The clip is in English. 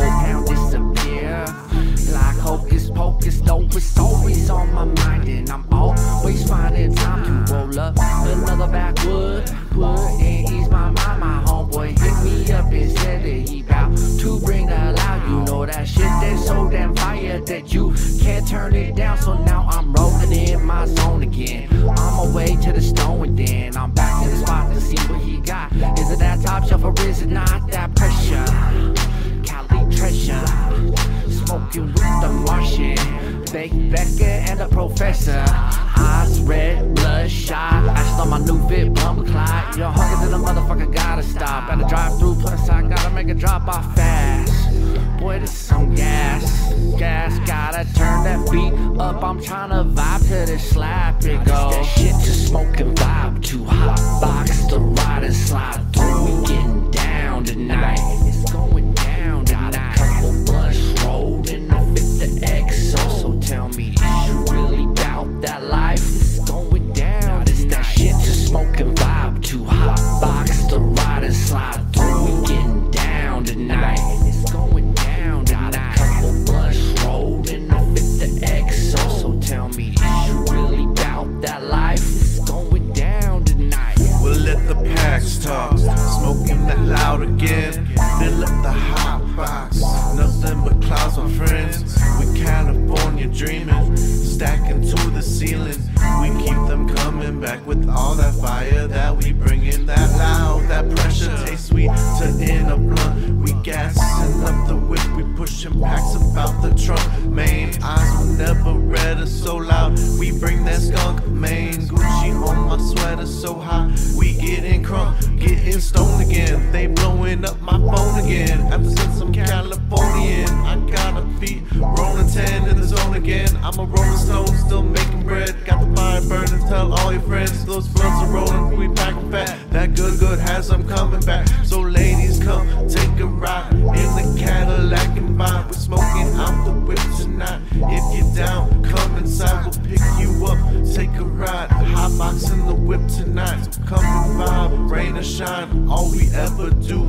pound disappear. Like hocus pocus, though it's always on my mind, and I'm always finding time to roll up another backwood and ease my mind. My homeboy hit me up and said that he bout to bring the loud. You know that shit that's so damn fire that you can't turn it down. So now I'm rolling in my zone again. On my way to the stone, and then I'm back in the spot to see what he got. Is it that top shelf or is it not that pressure? Cali treasure, smoking with the Martian, Fake Becca and the professor. Eyes red, bloodshot. I just on my new fit, bumper Clyde. Yo, hungry to the motherfucker, gotta stop. At the drive-through, plus I gotta make a drop off fast. Boy, this is some gas. Gotta turn that beat up. I'm tryna vibe to this slap. It goes. That shit to smoke and vibe to hot box to ride and slide through. We getting down tonight. It's going down tonight. Got a couple blunts rolled and I fit the XO. So tell me, is you really about that life? It's going down tonight. That shit to smoke and vibe to hot box to ride and slide through. We getting down tonight. It's going down tonight. Got a couple blunts rolled and I fit the XO. So tell me, is you really about that life? It's going down tonight. We'll let the packs talk, smoking that loud again. Fill up the hot box, nothing but clouds, my friends. We California dreaming, stacking to the ceiling. We keep them coming back with all that fire that we bring in. That loud, that pressure tastes sweet to in a blunt. We gassing up the whip, we pushing packs about the trunk. Main eyes were never red or so loud. We bring that skunk, main Gucci on my sweater so hot. We getting crunk, getting stoned again. They blowing up my phone again. After since I'm Californian, I got a beat, rolling 10 in the zone again. I'm a rolling stone, still making bread. Got the fire burning, tell all your friends. Those blunts are rolling, we packing fat. That good has them coming back. So ladies, come take a ride in the Cadillac and vibe. We're smoking out the whip tonight. If you're down, come inside, we'll pick you up, take a ride. Hot box in the whip tonight. So come and vibe, rain or shine. All we ever do